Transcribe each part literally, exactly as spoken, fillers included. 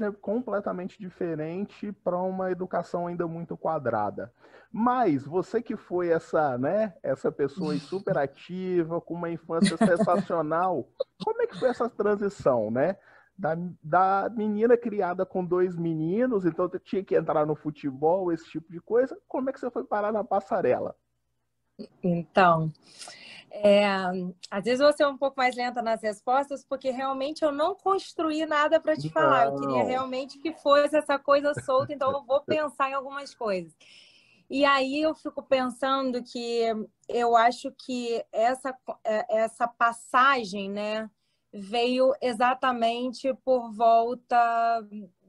hoje é completamente diferente para uma educação ainda muito quadrada. Mas você que foi essa, né, essa pessoa aí super ativa, com uma infância sensacional, como é que foi essa transição, né? Da, da menina criada com dois meninos, então você tinha que entrar no futebol, esse tipo de coisa. Como é que você foi parar na passarela? Então, é, às vezes eu vou ser um pouco mais lenta nas respostas, porque realmente eu não construí nada para te falar. Eu queria Não. realmente que fosse essa coisa solta, então eu vou pensar em algumas coisas. E aí eu fico pensando que eu acho que essa, essa passagem, né, veio exatamente por volta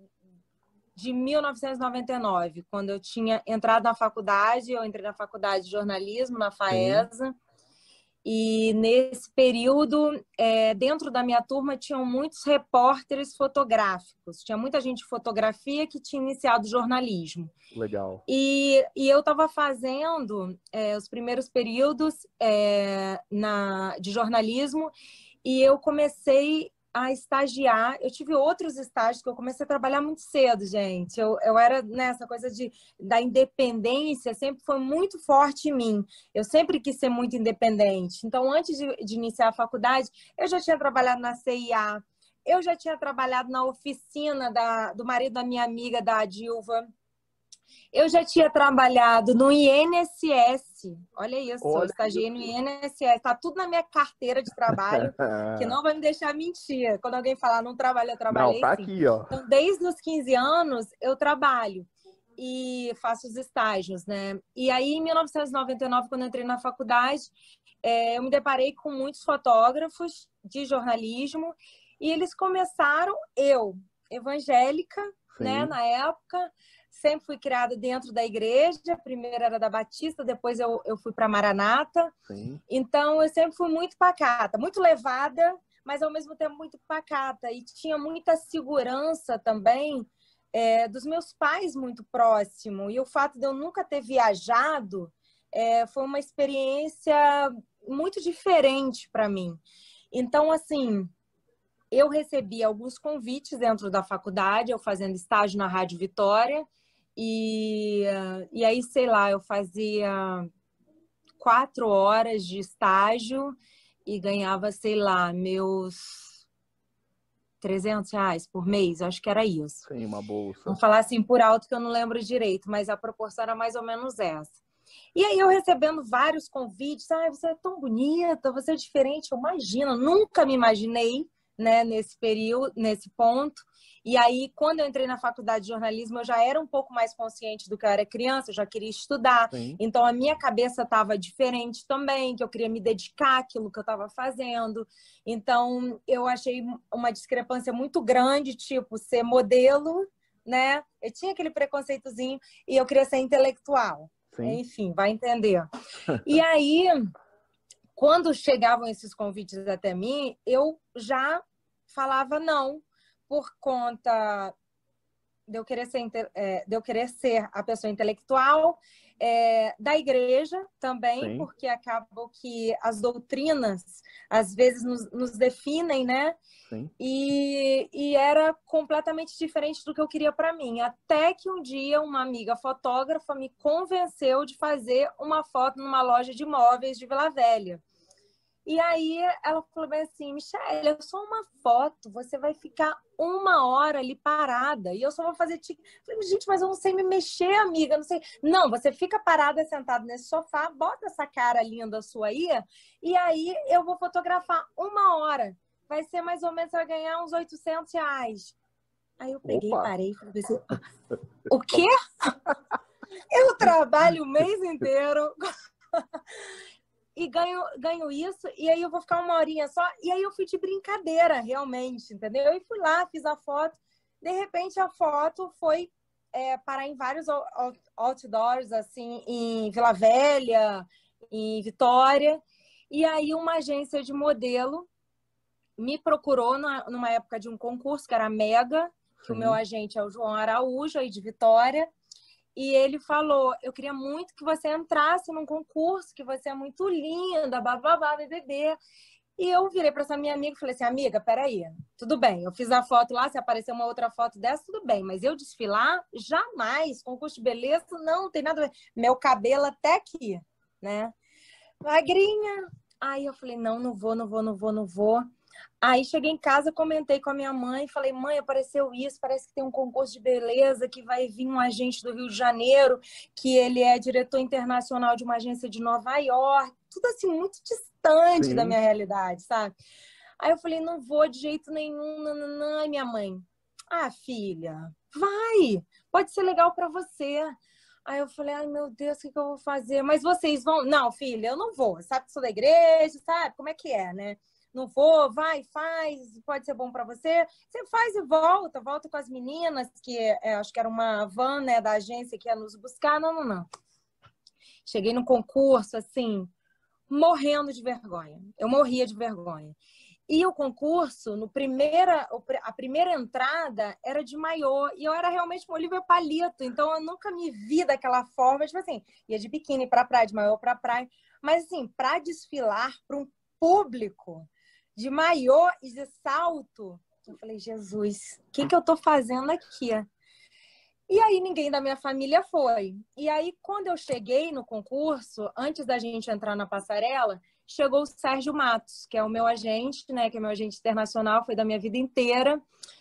de mil novecentos e noventa e nove, quando eu tinha entrado na faculdade. Eu entrei na faculdade de jornalismo, na Sim. FAESA, e nesse período, é, dentro da minha turma, tinham muitos repórteres fotográficos. Tinha muita gente de fotografia que tinha iniciado jornalismo. Legal. E, e eu estava fazendo é, os primeiros períodos é, na, de jornalismo, e eu comecei a estagiar. Eu tive outros estágios que eu comecei a trabalhar muito cedo, gente. Eu, eu era nessa coisa de, da independência, sempre foi muito forte em mim. Eu sempre quis ser muito independente. Então, antes de, de iniciar a faculdade, eu já tinha trabalhado na C I A, eu já tinha trabalhado na oficina da, do marido da minha amiga, da Dilva. Eu já tinha trabalhado no I N S S, olha isso, eu Olha estagiei no I N S S, está tudo na minha carteira de trabalho, que não vai me deixar mentir. Quando alguém falar não trabalho, eu Não, trabalhei tá sim. aqui, ó. Então, desde os quinze anos, eu trabalho e faço os estágios, né? E aí, em mil novecentos e noventa e nove, quando eu entrei na faculdade, é, eu me deparei com muitos fotógrafos de jornalismo e eles começaram, eu, evangélica, né, Sim. na época, sempre fui criada dentro da igreja, primeiro era da Batista, depois eu, eu fui para Maranata. Sim. Então, eu sempre fui muito pacata, muito levada, mas ao mesmo tempo muito pacata. E tinha muita segurança também é, dos meus pais muito próximo. E o fato de eu nunca ter viajado é, foi uma experiência muito diferente para mim. Então, assim, eu recebi alguns convites dentro da faculdade, eu fazendo estágio na Rádio Vitória. E, e aí, sei lá, eu fazia quatro horas de estágio e ganhava, sei lá, meus trezentos reais por mês, acho que era isso. Sim, uma bolsa. Vamos falar assim por alto que eu não lembro direito, mas a proporção era mais ou menos essa. E aí eu recebendo vários convites, ah, você é tão bonita, você é diferente, eu imagino, nunca me imaginei, né, nesse período, nesse ponto. E aí, quando eu entrei na faculdade de jornalismo, eu já era um pouco mais consciente do que eu era criança, eu já queria estudar. Sim. Então, a minha cabeça estava diferente também, que eu queria me dedicar àquilo que eu estava fazendo. Então, eu achei uma discrepância muito grande, tipo, ser modelo, né? Eu tinha aquele preconceitozinho e eu queria ser intelectual. Sim. Enfim, vai entender. E aí, quando chegavam esses convites até mim, eu já falava não, por conta de eu querer ser, é, de eu querer ser a pessoa intelectual, é, da igreja também, Sim. porque acabou que as doutrinas às vezes nos, nos definem, né? Sim. E, e era completamente diferente do que eu queria para mim. Até que um dia uma amiga fotógrafa me convenceu de fazer uma foto numa loja de móveis de Vila Velha. E aí ela falou bem assim, Michele, é só uma foto, você vai ficar uma hora ali parada e eu só vou fazer tique. Eu falei, gente, mas eu não sei me mexer, amiga, não sei. Não, você fica parada, sentada nesse sofá, bota essa cara linda sua aí e aí eu vou fotografar uma hora. Vai ser mais ou menos, você vai ganhar uns oitocentos reais. Aí eu peguei, Opa. parei e falei assim, o quê? Eu trabalho o mês inteiro e ganho, ganho isso, e aí eu vou ficar uma horinha só, e aí eu fui de brincadeira, realmente, entendeu? E fui lá, fiz a foto, de repente a foto foi é, parar em vários outdoors, assim, em Vila Velha, em Vitória, e aí uma agência de modelo me procurou na, numa época de um concurso, que era Mega, que Sim. o meu agente é o João Araújo, aí de Vitória, e ele falou, eu queria muito que você entrasse num concurso, que você é muito linda, bababá, bebê. E eu virei para essa minha amiga e falei assim, amiga, peraí, tudo bem, eu fiz a foto lá, se aparecer uma outra foto dessa, tudo bem, mas eu desfilar, jamais, concurso de beleza, não, não tem nada a ver. Meu cabelo até aqui, né? Magrinha. Aí eu falei, não, não vou, não vou, não vou, não vou. Aí cheguei em casa, comentei com a minha mãe, falei, mãe, apareceu isso, parece que tem um concurso de beleza, que vai vir um agente do Rio de Janeiro, que ele é diretor internacional de uma agência de Nova York, tudo assim, muito distante Sim. da minha realidade, sabe? Aí eu falei, não vou de jeito nenhum, nananã. Aí minha mãe, ah, filha, vai, pode ser legal para você. Aí eu falei, ai, meu Deus, o que, que eu vou fazer? Mas vocês vão? Não, filha, eu não vou. Sabe que sou da igreja, sabe? Como é que é, né? Não vou, vai, faz, pode ser bom para você. Você faz e volta, volta com as meninas, que é, acho que era uma van, né, da agência que ia nos buscar. Não, não, não. Cheguei no concurso, assim, morrendo de vergonha. Eu morria de vergonha. E o concurso, no primeira, a primeira entrada era de maiô, e eu era realmente um Oliver Palito, então eu nunca me vi daquela forma, tipo assim, ia de biquíni para praia, de maiô para praia, mas assim, para desfilar para um público de maiô e de salto, eu falei, Jesus, o que, que eu tô fazendo aqui? E aí ninguém da minha família foi. E aí, quando eu cheguei no concurso, antes da gente entrar na passarela, chegou o Sérgio Matos, que é o meu agente, né? Que é meu agente internacional, foi da minha vida inteira.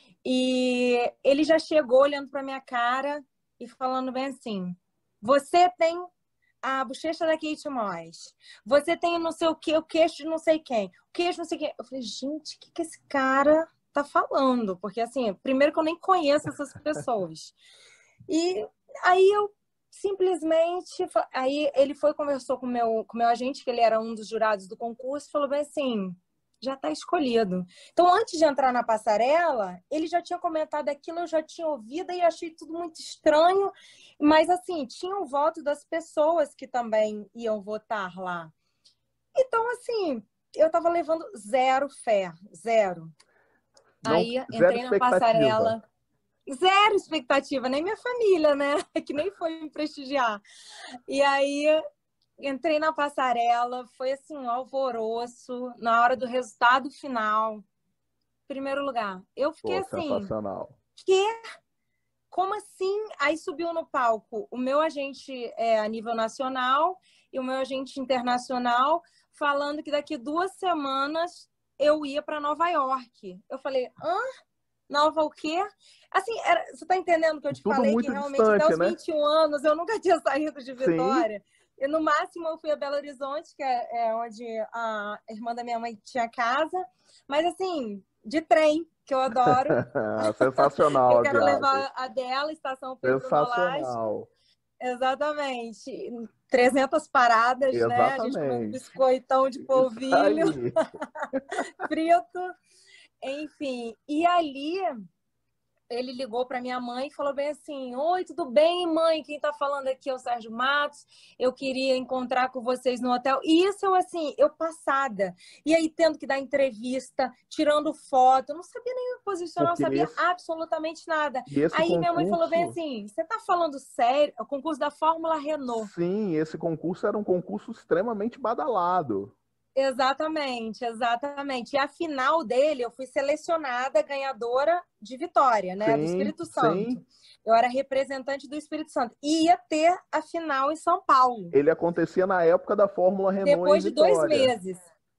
E ele já chegou olhando para minha cara e falando bem assim: você tem a bochecha da Kate Moss, você tem não sei o que, o queixo de não sei quem, o queixo não sei quem. Eu falei, gente, o que, que esse cara tá falando? Porque assim, primeiro que eu nem conheço essas pessoas. E aí eu simplesmente... Aí ele foi conversou com o meu, com meu agente, que ele era um dos jurados do concurso, e falou bem assim, já está escolhido. Então, antes de entrar na passarela, ele já tinha comentado aquilo, eu já tinha ouvido e achei tudo muito estranho. Mas, assim, tinha o voto das pessoas que também iam votar lá. Então, assim, eu estava levando zero fé, zero. Não, Aí zero entrei na expectativa. passarela... Zero expectativa, nem minha família, né? Que nem foi me prestigiar. E aí, entrei na passarela, foi assim, um alvoroço. Na hora do resultado final, primeiro lugar. Eu fiquei Pô, assim, sensacional. que? Como assim? Aí subiu no palco o meu agente é, a nível nacional e o meu agente internacional, falando que daqui duas semanas eu ia para Nova York. Eu falei, hã? Nova o quê? Assim, era, você tá entendendo que eu te Tudo falei que muito realmente até distante, os né? vinte e um anos eu nunca tinha saído de Sim. Vitória. E no máximo eu fui a Belo Horizonte, que é, é onde a irmã da minha mãe tinha casa. Mas assim, de trem, que eu adoro. Sensacional Eu a quero viagem. levar a dela, Estação Pedro Nolasco. Sensacional. Exatamente. trezentas paradas, né? A gente comendo Exatamente. biscoitão de Isso polvilho aí. frito. Enfim, e ali ele ligou para minha mãe e falou bem assim, oi, tudo bem, mãe? Quem está falando aqui é o Sérgio Matos. Eu queria encontrar com vocês no hotel. E isso, eu assim, eu passada. E aí, tendo que dar entrevista, tirando foto. Eu não sabia nem me posicionar, não Porque sabia esse, absolutamente nada. e esse Aí minha mãe falou bem concurso, assim, você está falando sério? O concurso da Fórmula Renault. sim, esse concurso era um concurso extremamente badalado. Exatamente, exatamente. E a final dele, eu fui selecionada ganhadora de Vitória, né? Do Sim, Espírito Santo. sim. Eu era representante do Espírito Santo. E ia ter a final em São Paulo. Ele acontecia na época da Fórmula Renault em Depois de dois Vitória. meses.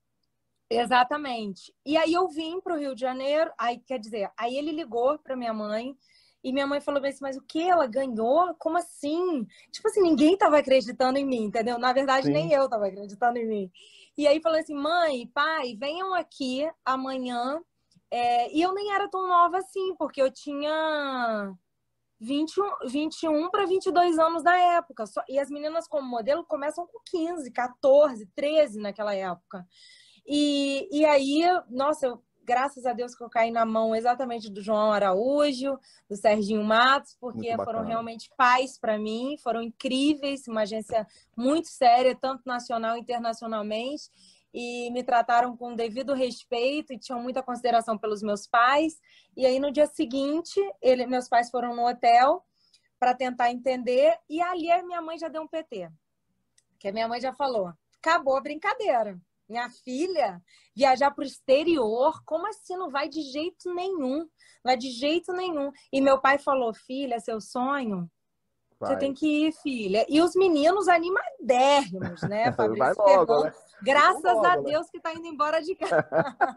Exatamente. E aí eu vim para o Rio de Janeiro. Aí, quer dizer, aí ele ligou para minha mãe. E minha mãe falou assim, mas o que? Ela ganhou? Como assim? Tipo assim, ninguém estava acreditando em mim, entendeu? Na verdade, nem Sim. eu estava acreditando em mim. E aí falou assim, mãe, pai, venham aqui amanhã. É... E eu nem era tão nova assim, porque eu tinha vinte e um, vinte e um para vinte e dois anos na época. E as meninas como modelo começam com quinze, quatorze, treze naquela época. E, e aí, nossa, eu, graças a Deus que eu caí na mão exatamente do João Araújo, do Serginho Matos, porque foram realmente pais para mim, foram incríveis, uma agência muito séria, tanto nacional e internacionalmente, e me trataram com devido respeito e tinham muita consideração pelos meus pais. E aí, no dia seguinte, ele, meus pais foram no hotel para tentar entender, e ali a minha mãe já deu um P T, que a minha mãe já falou, acabou a brincadeira. minha filha, viajar para o exterior, como assim? Não vai de jeito nenhum, não vai de jeito nenhum. E meu pai falou, filha, seu sonho, você tem Vai. que ir, filha. E os meninos animadérrimos, né, Vai Fabrício? logo, Fernando, né? Vamos graças a logo, né? Deus que tá indo embora de casa.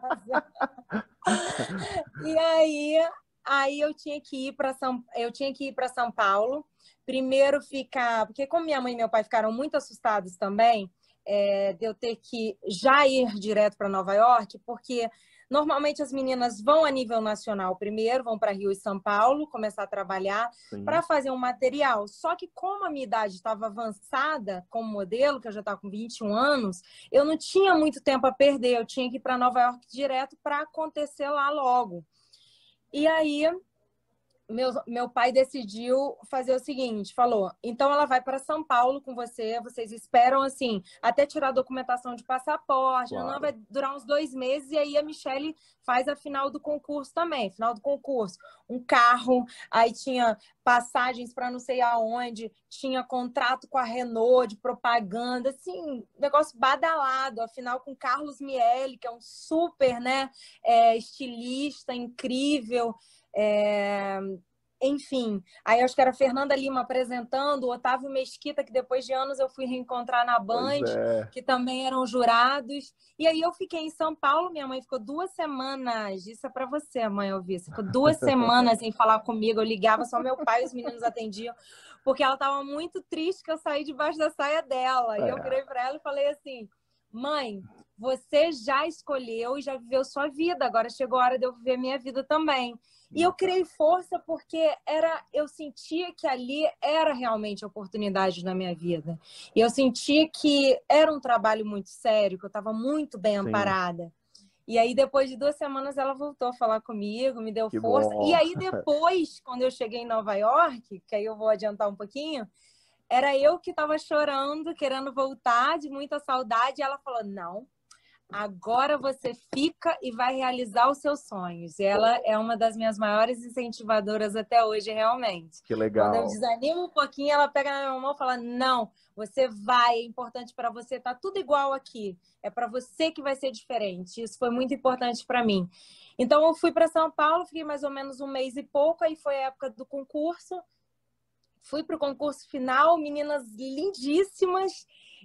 E aí, aí eu tinha que ir para São, eu tinha que ir para São Paulo. Primeiro ficar, porque como minha mãe e meu pai ficaram muito assustados também, é, de eu ter que já ir direto para Nova York, porque normalmente as meninas vão a nível nacional primeiro, vão para Rio e São Paulo, começar a trabalhar para Sim. fazer um material. Só que como a minha idade estava avançada como modelo, que eu já estava com vinte e um anos, eu não tinha muito tempo a perder, eu tinha que ir para Nova York direto para acontecer lá logo. E aí Meu, meu pai decidiu fazer o seguinte, falou, então ela vai para São Paulo com você, vocês esperam, assim, até tirar a documentação de passaporte, não Claro. vai durar uns dois meses, e aí a Michelle faz a final do concurso também, final do concurso, um carro, aí tinha passagens para não sei aonde, tinha contrato com a Renault de propaganda, assim, negócio badalado, afinal com Carlos Miele, que é um super, né, é, estilista incrível, é... enfim, aí acho que era a Fernanda Lima apresentando, o Otávio Mesquita, que depois de anos eu fui reencontrar na Pois Band, é. que também eram jurados. E aí eu fiquei em São Paulo, minha mãe ficou duas semanas, isso é para você, mãe, ouvir, ficou duas semanas sem falar comigo, eu ligava, só meu pai e os meninos atendiam, porque ela estava muito triste que eu saí debaixo da saia dela. E eu É. virei para ela e falei assim, mãe, você já escolheu e já viveu sua vida, agora chegou a hora de eu viver minha vida também. E eu criei força porque era, eu sentia que ali era realmente a oportunidade na minha vida. E eu sentia que era um trabalho muito sério, que eu estava muito bem Sim, amparada. E aí, depois de duas semanas, ela voltou a falar comigo, me deu que força. E bom. aí, depois, quando eu cheguei em Nova York, que aí eu vou adiantar um pouquinho, era eu que estava chorando, querendo voltar, de muita saudade. E ela falou, não, agora você fica e vai realizar os seus sonhos. E ela é uma das minhas maiores incentivadoras até hoje, realmente. Que Quando eu legal. desanimo um pouquinho, ela pega na minha mão e fala, não, você vai, é importante para você, tá tudo igual aqui. É para você que vai ser diferente. Isso foi muito importante para mim. Então, eu fui para São Paulo, fiquei mais ou menos um mês e pouco, aí foi a época do concurso. Fui para o concurso final, meninas lindíssimas,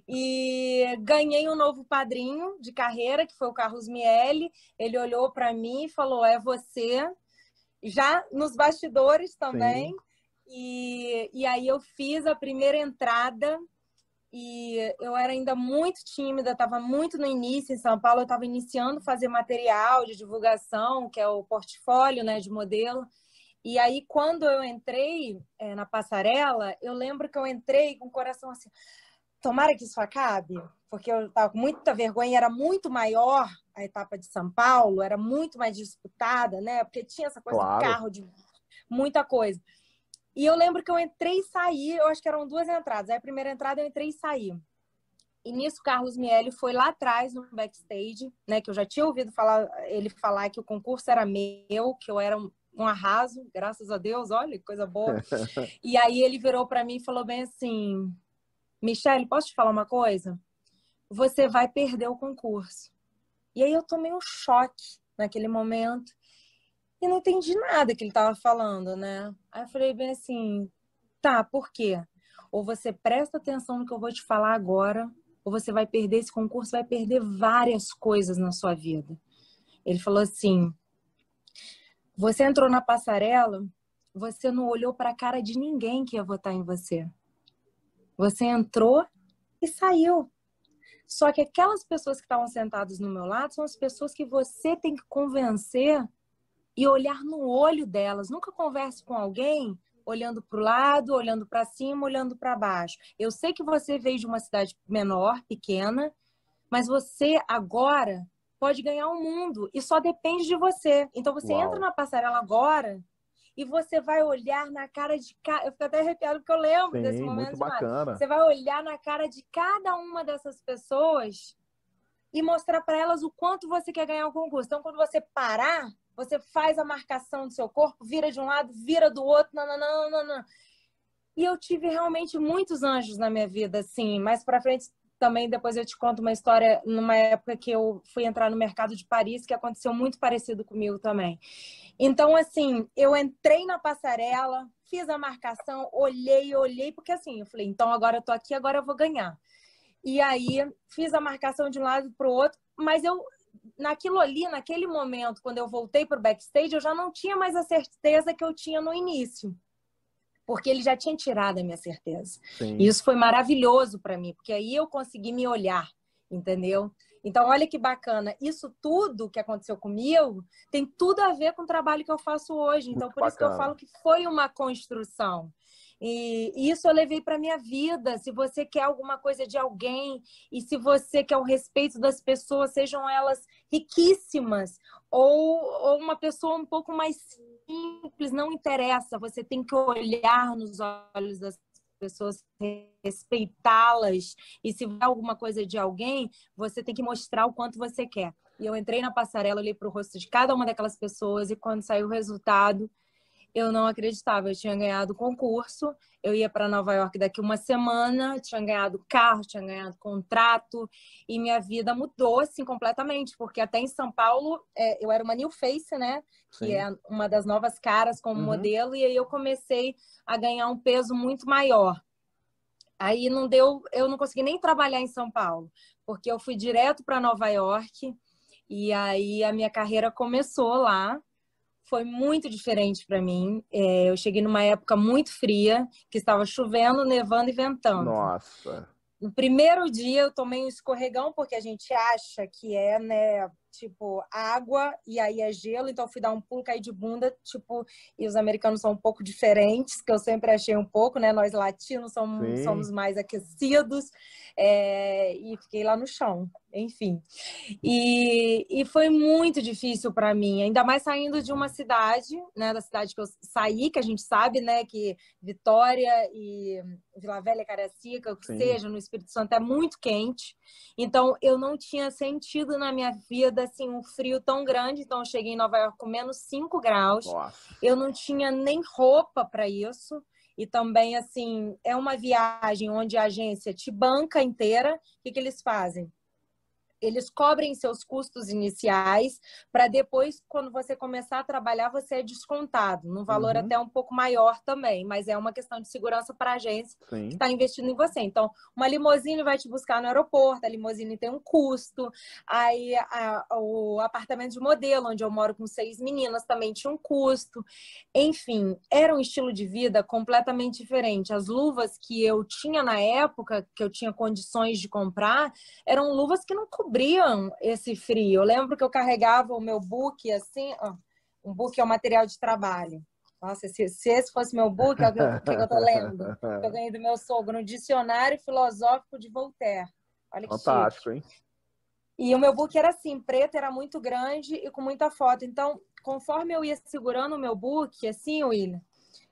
e ganhei um novo padrinho de carreira, que foi o Carlos Miele. Ele olhou para mim e falou, é você, já nos bastidores também. Sim, E, e aí eu fiz a primeira entrada, e eu era ainda muito tímida, estava muito no início em São Paulo, eu estava iniciando a fazer material de divulgação, que é o portfólio, né, de modelo. E aí, quando eu entrei é, na passarela, eu lembro que eu entrei com o coração assim, tomara que isso acabe, porque eu estava com muita vergonha, era muito maior a etapa de São Paulo, era muito mais disputada, né? Porque tinha essa coisa do claro. carro, de muita coisa. E eu lembro que eu entrei e saí, eu acho que eram duas entradas. Aí a primeira entrada eu entrei e saí. E nisso, Carlos Miele foi lá atrás, no backstage, né? Que eu já tinha ouvido falar, ele falar que o concurso era meu, que eu era um, um arraso, graças a Deus, olha que coisa boa. E aí ele virou para mim e falou bem assim, Michelle, posso te falar uma coisa? Você vai perder o concurso. E aí eu tomei um choque naquele momento e não entendi nada que ele estava falando, né? Aí eu falei bem assim, tá, por quê? Ou você presta atenção no que eu vou te falar agora, ou você vai perder esse concurso, vai perder várias coisas na sua vida. Ele falou assim, você entrou na passarela, você não olhou para a cara de ninguém que ia votar em você. Você entrou e saiu. Só que aquelas pessoas que estavam sentadas no meu lado são as pessoas que você tem que convencer e olhar no olho delas. Nunca converse com alguém olhando para o lado, olhando para cima, olhando para baixo. Eu sei que você veio de uma cidade menor, pequena, mas você agora pode ganhar o mundo e só depende de você. Então você entra Uau. na passarela agora e você vai olhar na cara de cada... Eu fico até arrepiado porque eu lembro desse Sim, muito momento demais. bacana. Você vai olhar na cara de cada uma dessas pessoas e mostrar para elas o quanto você quer ganhar o concurso. Então, quando você parar, você faz a marcação do seu corpo, vira de um lado, vira do outro, não, não, não, não, não. E eu tive realmente muitos anjos na minha vida, assim. Mais para frente, também depois eu te conto uma história numa época que eu fui entrar no mercado de Paris, que aconteceu muito parecido comigo também. Então, assim, eu entrei na passarela, fiz a marcação, olhei, olhei, porque assim, eu falei, então agora eu tô aqui, agora eu vou ganhar. E aí, fiz a marcação de um lado para o outro, mas eu, naquilo ali, naquele momento, quando eu voltei para o backstage, eu já não tinha mais a certeza que eu tinha no início. Porque ele já tinha tirado a minha certeza. Sim. E isso foi maravilhoso para mim, porque aí eu consegui me olhar, entendeu? Então, olha que bacana. Isso tudo que aconteceu comigo tem tudo a ver com o trabalho que eu faço hoje. Então, Muito por isso que eu bacana. falo que foi uma construção. E isso eu levei para minha vida. Se você quer alguma coisa de alguém e se você quer o respeito das pessoas, sejam elas riquíssimas ou, ou uma pessoa um pouco mais simples, não interessa. Você tem que olhar nos olhos das pessoas, respeitá-las. E se vai alguma coisa de alguém, você tem que mostrar o quanto você quer. E eu entrei na passarela, olhei para o rosto de cada uma daquelas pessoas e quando saiu o resultado, eu não acreditava. Eu tinha ganhado o concurso, eu ia para Nova York daqui uma semana, tinha ganhado carro, tinha ganhado contrato e minha vida mudou assim completamente, porque até em São Paulo é, eu era uma new face, né? Que Sim. é uma das novas caras como Uhum. modelo, e aí eu comecei a ganhar um peso muito maior. Aí não deu, eu não consegui nem trabalhar em São Paulo, porque eu fui direto para Nova York e aí a minha carreira começou lá. Foi muito diferente para mim. É, eu cheguei numa época muito fria, que estava chovendo, nevando e ventando. Nossa. No primeiro dia eu tomei um escorregão, porque a gente acha que é, né, tipo, água e aí é gelo, então eu fui dar um pulo, caí de bunda, tipo, e os americanos são um pouco diferentes, que eu sempre achei um pouco, né, nós latinos somos, somos mais aquecidos, é, e fiquei lá no chão, enfim. E, e foi muito difícil para mim, ainda mais saindo de uma cidade, né, da cidade que eu saí, que a gente sabe, né, que Vitória e Vila Velha, Caracica, o que Sim. seja, no Espírito Santo é muito quente. Então, eu não tinha sentido na minha vida assim, um frio tão grande. Então, eu cheguei em Nova York com menos cinco graus. Nossa. Eu não tinha nem roupa para isso. E também, assim, é uma viagem onde a agência te banca inteira. O que, que eles fazem? Eles cobrem seus custos iniciais para depois, quando você começar a trabalhar, você é descontado, num valor Uhum. até um pouco maior também, mas é uma questão de segurança para a agência Sim. que está investindo em você. Então, uma limusine vai te buscar no aeroporto, a limusine tem um custo, aí a, o apartamento de modelo, onde eu moro com seis meninas, também tinha um custo. Enfim, era um estilo de vida completamente diferente. As luvas que eu tinha na época, que eu tinha condições de comprar, eram luvas que não cobriam esse frio. Eu lembro que eu carregava o meu book assim, ó, um book é um material de trabalho. Nossa, se, se esse fosse meu book, o que, eu, que eu tô lendo? Que eu ganhei do meu sogro, no Dicionário Filosófico de Voltaire. Olha que Fantástico, chique. hein? E o meu book era assim, preto, era muito grande e com muita foto. Então, conforme eu ia segurando o meu book, assim, William,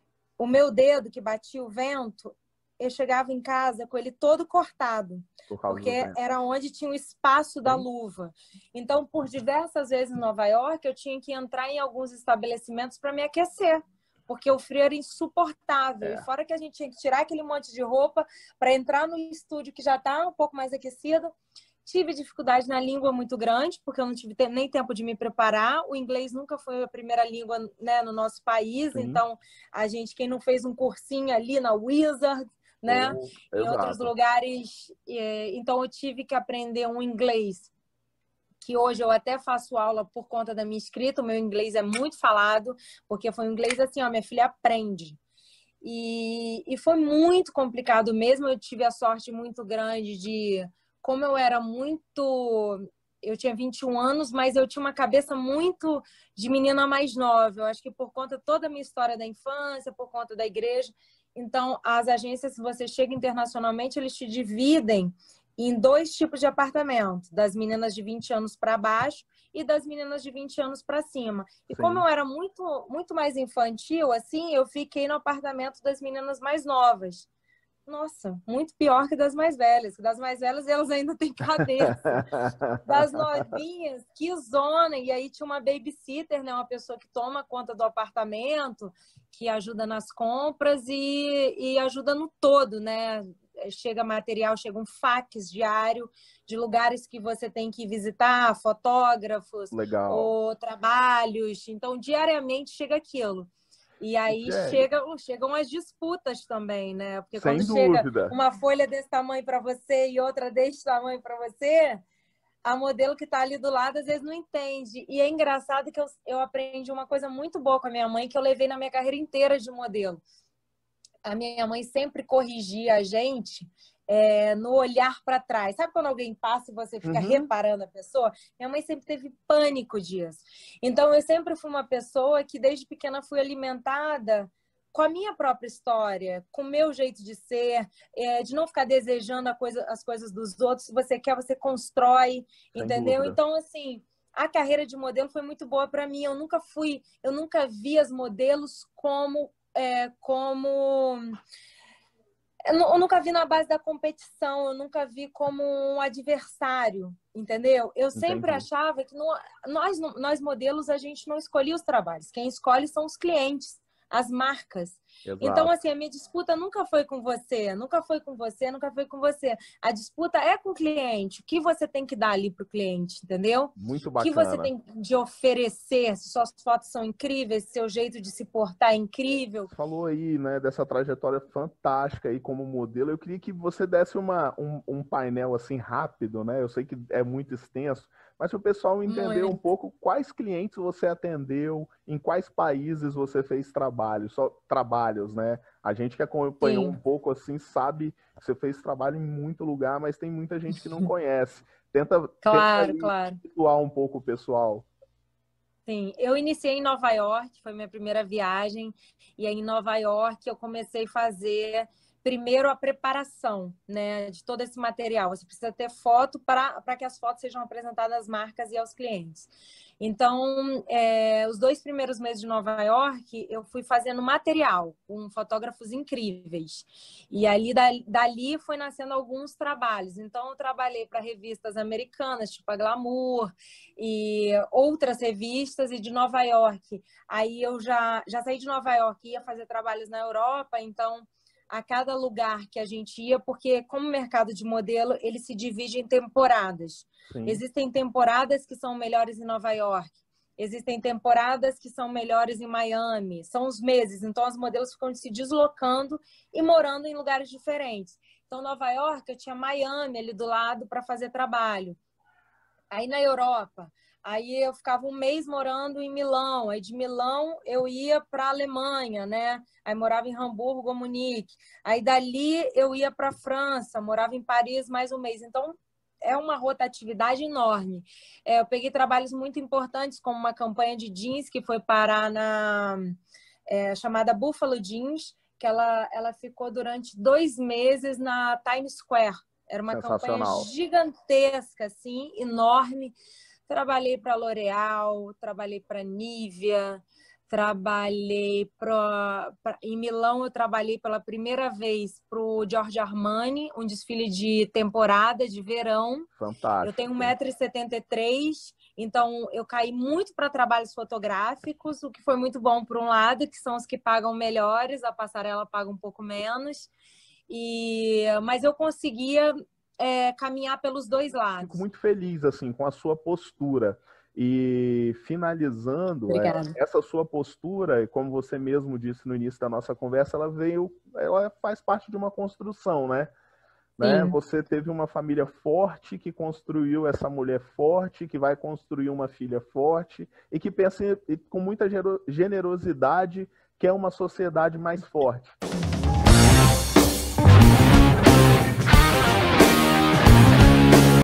o meu dedo que batia o vento, eu chegava em casa com ele todo cortado, Por causa do porque vento. era onde tinha o espaço da Sim. luva. Então, por diversas vezes em Nova York, eu tinha que entrar em alguns estabelecimentos para me aquecer, porque o frio era insuportável. É. E fora que a gente tinha que tirar aquele monte de roupa para entrar no estúdio que já está um pouco mais aquecido. Tive dificuldade na língua muito grande, porque eu não tive nem tempo de me preparar. O inglês nunca foi a primeira língua, né, no nosso país. Sim. Então, a gente, quem não fez um cursinho ali na Wizard, né, Oh, em outros exato. lugares. Então, eu tive que aprender um inglês, que hoje eu até faço aula por conta da minha escrita. O meu inglês é muito falado, porque foi um inglês assim, ó, minha filha aprende. E, e foi muito complicado mesmo. Eu tive a sorte muito grande de... Como eu era muito... Eu tinha vinte e um anos, mas eu tinha uma cabeça muito de menina mais nova. Eu acho que por conta toda a minha história da infância, por conta da igreja. Então, as agências, se você chega internacionalmente, eles te dividem em dois tipos de apartamento. Das meninas de vinte anos para baixo e das meninas de vinte anos para cima. E Sim. como eu era muito, muito mais infantil, assim, eu fiquei no apartamento das meninas mais novas. Nossa, muito pior que das mais velhas. Das mais velhas, elas ainda têm cabeça. Das novinhas, que zona. E aí tinha uma babysitter, né? Uma pessoa que toma conta do apartamento, que ajuda nas compras e, e ajuda no todo, né? chega material, chega um fax diário de lugares que você tem que visitar, fotógrafos, Legal. ou trabalhos. Então, diariamente chega aquilo. E aí chega, chegam as disputas também, né? Porque Sem quando dúvida. chega uma folha desse tamanho para você e outra desse tamanho para você, a modelo que está ali do lado às vezes não entende. E é engraçado que eu, eu aprendi uma coisa muito boa com a minha mãe, que eu levei na minha carreira inteira de modelo. A minha mãe sempre corrigia a gente é, no olhar para trás. Sabe quando alguém passa e você fica uhum. reparando a pessoa? Minha mãe sempre teve pânico disso. Então, eu sempre fui uma pessoa que desde pequena fui alimentada com a minha própria história, com o meu jeito de ser, é, de não ficar desejando a coisa, as coisas dos outros. Se você quer, você constrói, Sem entendeu? dúvida. Então, assim, a carreira de modelo foi muito boa para mim. Eu nunca fui, eu nunca vi as modelos como... É, como eu nunca vi na base da competição, eu nunca vi como um adversário, entendeu? Eu sempre Entendi. achava que não, nós, nós modelos a gente não escolhe os trabalhos, quem escolhe são os clientes, as marcas. Exato. Então, assim, a minha disputa nunca foi com você, nunca foi com você, nunca foi com você. A disputa é com o cliente. O que você tem que dar ali para o cliente, entendeu? Muito bacana. O que você tem de oferecer, se suas fotos são incríveis, seu jeito de se portar é incrível. Você falou aí, né, dessa trajetória fantástica aí como modelo. Eu queria que você desse uma, um, um painel assim rápido, né? Eu sei que é muito extenso, mas para o pessoal entender muito. Um pouco quais clientes você atendeu, em quais países você fez trabalho, só trabalhos, né? A gente que acompanhou Sim. um pouco assim sabe que você fez trabalho em muito lugar, mas tem muita gente que não conhece. Tenta, claro, tenta claro. situar um pouco o pessoal. Sim, eu iniciei em Nova York, foi minha primeira viagem, e aí em Nova York eu comecei a fazer primeiro a preparação, né, de todo esse material. Você precisa ter foto para que as fotos sejam apresentadas às marcas e aos clientes. Então, é, os dois primeiros meses de Nova York, eu fui fazendo material com fotógrafos incríveis. E ali, dali, dali foi nascendo alguns trabalhos. Então, eu trabalhei para revistas americanas, tipo a Glamour, e outras revistas, e de Nova York. Aí eu já, já saí de Nova York e ia fazer trabalhos na Europa, então... a cada lugar que a gente ia, porque como mercado de modelo, ele se divide em temporadas. Sim. Existem temporadas que são melhores em Nova York, existem temporadas que são melhores em Miami, são os meses, então os modelos ficam se deslocando e morando em lugares diferentes. Então, Nova York, eu tinha Miami ali do lado para fazer trabalho. Aí na Europa, aí eu ficava um mês morando em Milão, aí de Milão eu ia para a Alemanha, né? Aí morava em Hamburgo ou Munique. Aí dali eu ia para a França, morava em Paris mais um mês. Então, é uma rotatividade enorme. É, eu peguei trabalhos muito importantes, como uma campanha de jeans que foi parar na é, chamada Buffalo Jeans, que ela, ela ficou durante dois meses na Times Square. Era uma campanha gigantesca, assim, enorme. Trabalhei para L'Oréal, trabalhei para Nivea, trabalhei pra, pra... Em Milão, eu trabalhei pela primeira vez para o Giorgio Armani, um desfile de temporada, de verão. Fantástico. Eu tenho um metro e setenta e três, então eu caí muito para trabalhos fotográficos, o que foi muito bom por um lado, que são os que pagam melhores, a passarela paga um pouco menos. E... Mas eu conseguia é, caminhar pelos dois lados. Fico muito feliz assim, com a sua postura. E finalizando, é, essa sua postura, como você mesmo disse no início da nossa conversa, ela veio, ela faz parte de uma construção, né? né? Você teve uma família forte que construiu essa mulher forte, que vai construir uma filha forte e que pensa em, com muita generosidade que é uma sociedade mais forte.